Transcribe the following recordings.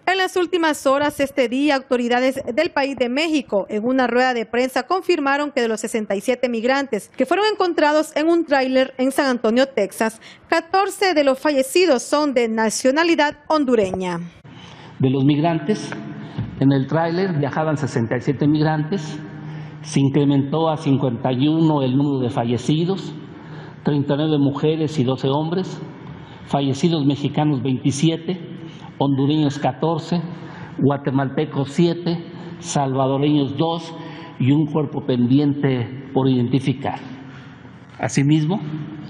En las últimas horas este día, autoridades del país de México en una rueda de prensa confirmaron que de los 67 migrantes que fueron encontrados en un tráiler en San Antonio, Texas, 14 de los fallecidos son de nacionalidad hondureña. De los migrantes, en el tráiler viajaban 67 migrantes, se incrementó a 51 el número de fallecidos, 39 mujeres y 12 hombres, fallecidos mexicanos 27, hondureños 14, guatemaltecos 7, salvadoreños 2 y un cuerpo pendiente por identificar. Asimismo,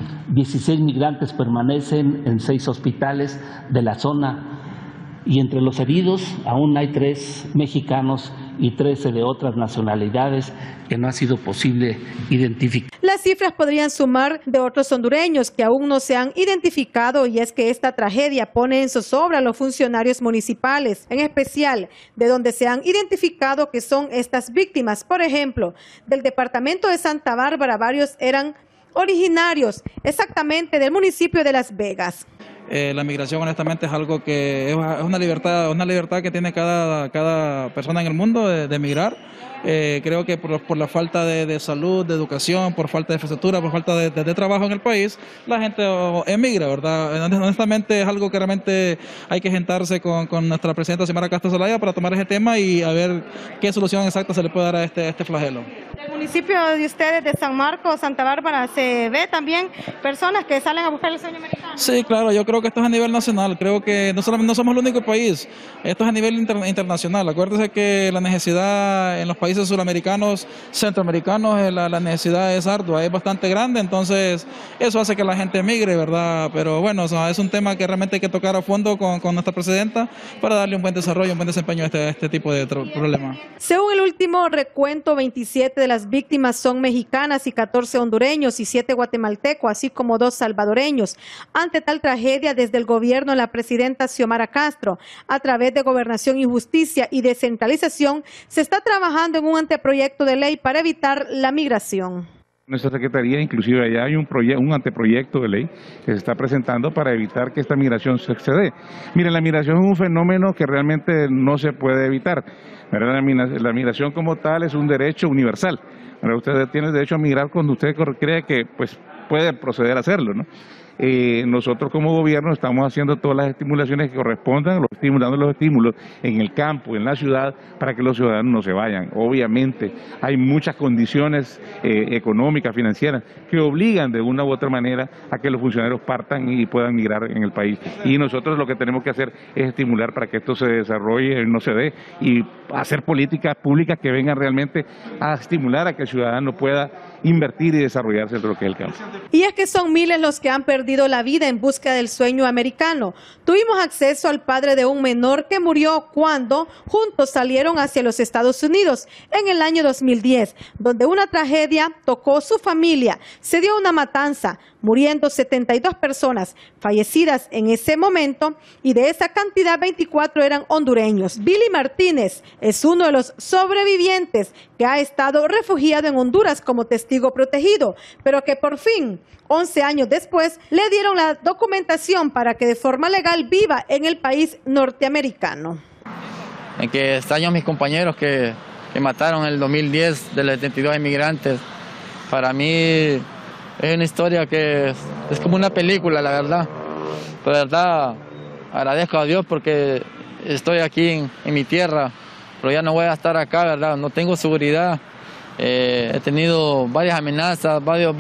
16 migrantes permanecen en 6 hospitales de la zona y entre los heridos aún hay 3 mexicanos y 13 de otras nacionalidades que no ha sido posible identificar. Las cifras podrían sumar de otros hondureños que aún no se han identificado, y es que esta tragedia pone en zozobra a los funcionarios municipales, en especial de donde se han identificado que son estas víctimas. Por ejemplo, del departamento de Santa Bárbara, varios eran originarios exactamente del municipio de Las Vegas. La migración honestamente es algo que es una libertad que tiene cada persona en el mundo de emigrar. Creo que por la falta de salud, de educación, por falta de infraestructura, por falta de trabajo en el país, la gente emigra, ¿verdad? Honestamente es algo que realmente hay que sentarse con nuestra presidenta Xiomara Castro Zelaya para tomar ese tema y a ver qué solución exacta se le puede dar a este flagelo. En el municipio de ustedes, de San Marcos, Santa Bárbara, ¿se ve también personas que salen a buscar el sueño americano? Sí, claro, yo creo que esto es a nivel nacional, creo que no somos el único país, esto es a nivel internacional. Acuérdense que la necesidad en los países sudamericanos, centroamericanos, la necesidad es ardua, es bastante grande, entonces eso hace que la gente emigre, ¿verdad? Pero bueno, o sea, es un tema que realmente hay que tocar a fondo con nuestra presidenta para darle un buen desarrollo, un buen desempeño a este tipo de problema. Según el último recuento, 27 de las víctimas son mexicanas y 14 hondureños y 7 guatemaltecos, así como 2 salvadoreños. Ante tal tragedia, desde el gobierno, la presidenta Xiomara Castro, a través de Gobernación y Justicia y Descentralización, se está trabajando en un anteproyecto de ley para evitar la migración. Nuestra Secretaría, inclusive allá hay un anteproyecto de ley que se está presentando para evitar que esta migración se excede. Miren, la migración es un fenómeno que realmente no se puede evitar. La migración como tal es un derecho universal. Usted tiene derecho a migrar cuando usted cree que pues, puede proceder a hacerlo, ¿no? Nosotros como gobierno estamos haciendo todas las estimulaciones que correspondan, dando los estímulos en el campo, en la ciudad, para que los ciudadanos no se vayan. Obviamente hay muchas condiciones económicas, financieras, que obligan de una u otra manera a que los funcionarios partan y puedan migrar en el país. Y nosotros lo que tenemos que hacer es estimular para que esto se desarrolle, no se dé, y hacer políticas públicas que vengan realmente a estimular a que el ciudadano pueda invertir y desarrollarse en lo que es el campo. Y es que son miles los que han perdido la vida en busca del sueño americano. Tuvimos acceso al padre de un menor que murió cuando juntos salieron hacia los Estados Unidos en el año 2010, donde una tragedia tocó su familia. Se dio una matanza, muriendo 72 personas fallecidas en ese momento, y de esa cantidad 24 eran hondureños. Billy Martínez es uno de los sobrevivientes que ha estado refugiado en Honduras como testigo protegido, pero que por fin, 11 años después, le dieron la documentación para que de forma legal viva en el país norteamericano. En que extraño a mis compañeros que mataron en el 2010 de los 72 inmigrantes. Para mí es una historia que es como una película, la verdad. Pero la verdad, agradezco a Dios porque estoy aquí en mi tierra, pero ya no voy a estar acá, ¿verdad? No tengo seguridad. He tenido varias amenazas, varios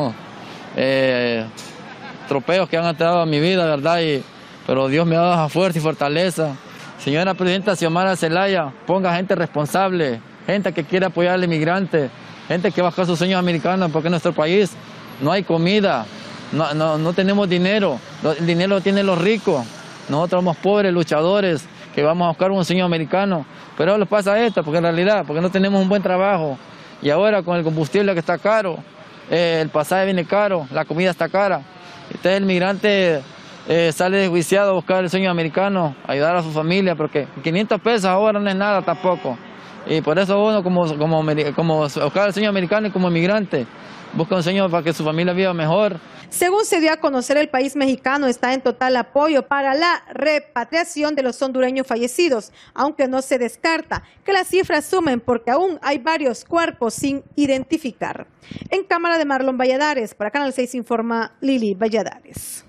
tropeos que han atado a mi vida, ¿verdad? Pero Dios me ha dado fuerza y fortaleza. Señora Presidenta Xiomara Zelaya, ponga gente responsable, gente que quiere apoyar al inmigrante, gente que va a buscar sus sueños americanos, porque en nuestro país no hay comida, no tenemos dinero, el dinero lo tienen los ricos. Nosotros somos pobres luchadores que vamos a buscar un sueño americano. Pero ahora pasa esto, porque en realidad, porque no tenemos un buen trabajo. Y ahora con el combustible que está caro, el pasaje viene caro, la comida está cara. Entonces el migrante sale desjuiciado a buscar el sueño americano, ayudar a su familia, porque 500 pesos ahora no es nada tampoco. Y por eso uno como buscar el sueño americano y como inmigrante, busca un sueño para que su familia viva mejor. Según se dio a conocer, el país mexicano está en total apoyo para la repatriación de los hondureños fallecidos, aunque no se descarta que las cifras sumen porque aún hay varios cuerpos sin identificar. En cámara de Marlon Valladares, para Canal 6 informa Lili Valladares.